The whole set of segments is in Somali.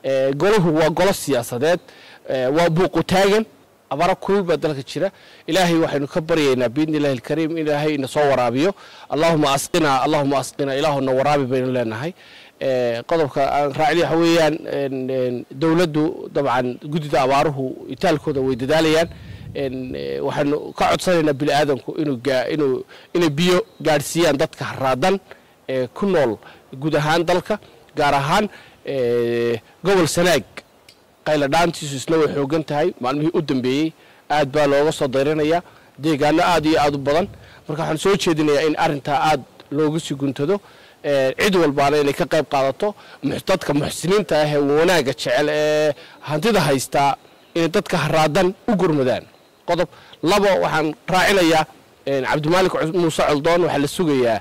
golahu waa golo siyaasadeed waa buuqu taagan abara kulul baa dalka jira ilaahay waxaynu ka baryaynaa biidnillaahi alkariim ilaahay ina soo waraabiyo allahumma asqina ilaahuna waraabi baynu leenahay qodobka aan raacay waxa weeyaan dawladdu dabcan gudida abaaruhu itaalkooda way dadaalayaan waxaanu ka codsanaynaa bini'aadanku inay biyo gaadhsiiyaan dadka haraadan ku nool guud ahaan dalka gaar ahaan gobol Sanaag qayla dhaantiisu isna way xoogan tahay maalmihii u dambeeyay aad baa looga soo dayranaya deegaano aad iyo aad u badan marka waxaan soo jeedinayaa in arinta aad loogu sii guntado cid walbaana inay ka qayb qaadato dadka muxsiniinta ah ee wanaaga jecel ee hantida haysta in dadka haraadan u gurmadaan qodob labo waxaan raacinayaa Cabdimaalik Muuse Coldoon waxa la sugayaa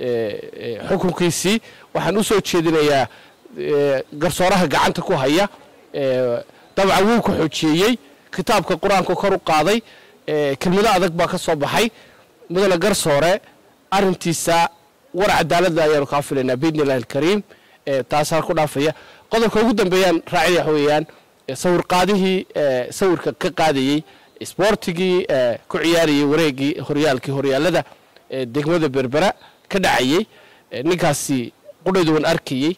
xukunkiisii waxaan u soo jeedinayaa garsooraha gacanta ku haya dabcan wuu ku xoojiyay kitaabka quraanka kor u qaaday kelmado adag baa ka soo baxay mudane garsoore arintiisa war cadaalad ayaan ka filaynaa biidnillaahi alkariim taas ku dhaafaya qodobka ugu dambeeyaan raacay waxa weeyaan sawir qaadihii sawirka ka qaadayay sportigii ku ciyaariyay wareegii horyaalada degmada Berbera ka dhacayay ninkaasi qudhaydu waan arkayay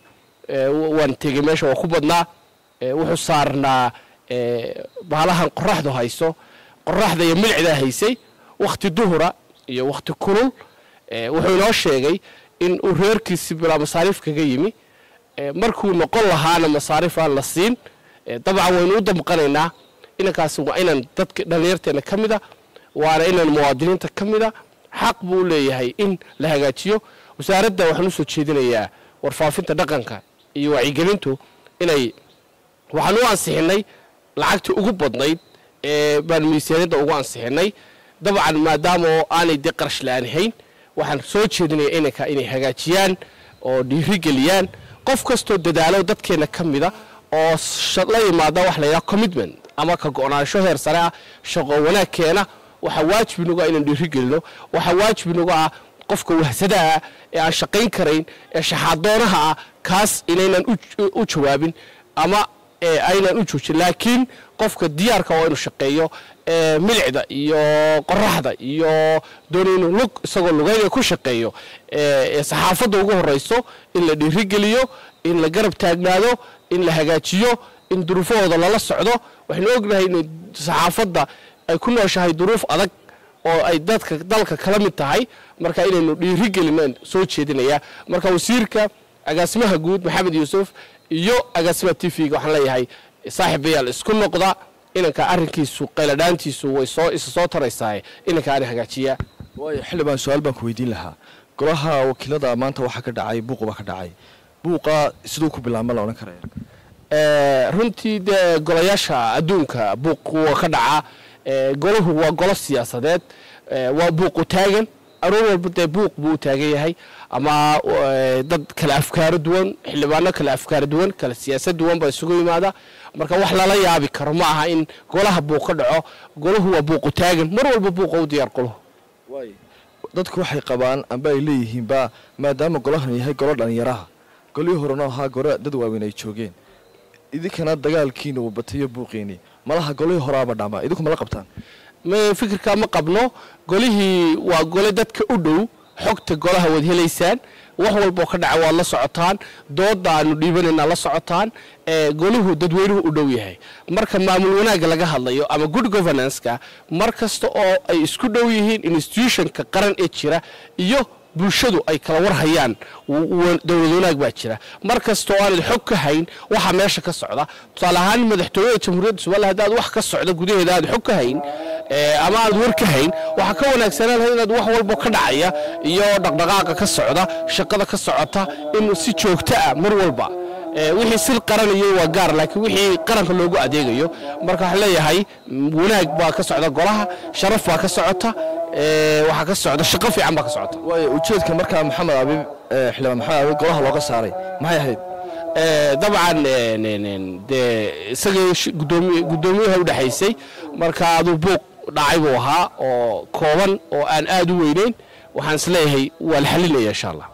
waan tegay meesha waa ku badnaa wuxuu saarnaa bahalahan qorraxdu hayso qorraxda iyo milcida haysay waqti duhura iyo waqti kulul wuxuu inoo sheegay in uu reerkiisii bilaa masaariif kaga yimi markuu noqon lahaana masaariif aan la siin dabcan waynu u damqanaynaa inankaasi waa inan dadka dhalinyarteena ka mida waana inan muwaadiniinta ka mida xaq buu leeyahay in la hagaajiyo wasaaradda waxaan u soo jeedinayaa warfaafinta dhaqanka iyo wacyigelintu inay waxaan u ansixinay lacagtii ugu badnayd baan miisaaniyadda ugu ansixinay dabcan maadaama aanay dee qarash la'aan hayn waxaan soo jeedinayaa inay hagaajiyaan oo dhiirigeliyaan qof kastoo dadaalo dadkeena ka mida oo la yimaada wax la yidhaha commitment ama ka go'naansho heer sare ah shaqo wanaag keena waxa waajib inagu inaan dhiirigelino waxa waajib inagu ah qofka wahsadaha ee aan shaqayn karayn ee shaxaadoonaha ah kaas inaynan u jawaabin ama aynan u joojin laakiin qofka diyaarka waa inuu shaqeeyo milcida iyo qorraxda iyo doonaynu lug isagoo lugaynaya ku shaqeeyo saxaafadda ugu horeyso in la dhiirigeliyo in la garab taagnaado in la hagaajiyo in duruufahooda lala socdo waxaynu ognahay in saxaafadda ay ku nooshahay duruuf adag oo ay dalka kala mid tahay marka inaynu dhiirigelinaan soo jeedinayaa marka wasiirka agaasimaha guud Maxamed Yuusuf iyo agaasimaha TV-ga waxaan leeyahay saaxiibayaal isku noqda inanka arrinkiisu qayla dhaantiisu way soo taraysaa inanka aan hagaajiya way xilbaan su'aal baan ku weydiin lahaa golaha wakiilada maanta waxa ka dhacay buuqa sidoo ku bilaabma la oran karaa runtii de golayaasha adduunka buuq ka dhaca golahu waa golo siyaasadeed waa buuqu taagan aroor walba de buuq buu taagan yahay ama dad kala afkaar duwan xildhibaano kala afkaar duwan kala siyaasad duwan ba isugu yimaada marka wax la yaabi karo ma aha in golaha buuq ka dhaco golahu waa buuqu taagan mar walba buuq u diyaar qolo way dadku waxay qabaan amba ay leeyihiin ba maadaama golahan yahay golo dhalinyaraha golii horena ahaa gore dad waaweyn ay joogeen idinkana dagaalkiina uu batayo buuqiini malaha golii horaaba dhama idinku mala qabtaan ma fikirka ma qabno golihii waa gole dadka u dhow xogta golaha wad helaysaan wax walba ka dhaca waa la socotaan dooda aanu dhiibanayna la socotaan goluhu dadweynuhu u dhow yahay marka maamul wanaag laga hadlayo ama good governance-ka markasta oo ay isku dhow yihiin institution-ka qaran ee jira iyo bulshadu ay kala war hayaan dawlad wanaag baa jira markasta oo aan xog ka hayn waxa meesha ka socda tusaale ahaan madaxtooyada jamhuuriyadda Soomaaliya hadaad wax ka socda gudaheeda aad xog ka hayn ama aad war ka hayn waxa ka wanaagsanaan inaad wax walba ka dhacaya iyo dhaqdhaqaaqa ka socda shaqada ka socota in si joogto ah mar walba wixii sil qaranayo waa gaar laakiin wixii qaranka loogu adeegayo marka waxa leeyahay wanaag baa ka socda golaha sharaf baa ka socota waxa ka socda shaqo fiican baa ka socota way ujeedka marka Maxamed Abiib xilma Maxamed Abiib golaha looga saaray maxay ahayd dabcan de isaga gudoomiyaha u dhaxaysay marka adu buuq dhacay buu ahaa oo kooban oo aan aad u weyneyn waxaan isleeyahay waa la xalinayaa insha Allah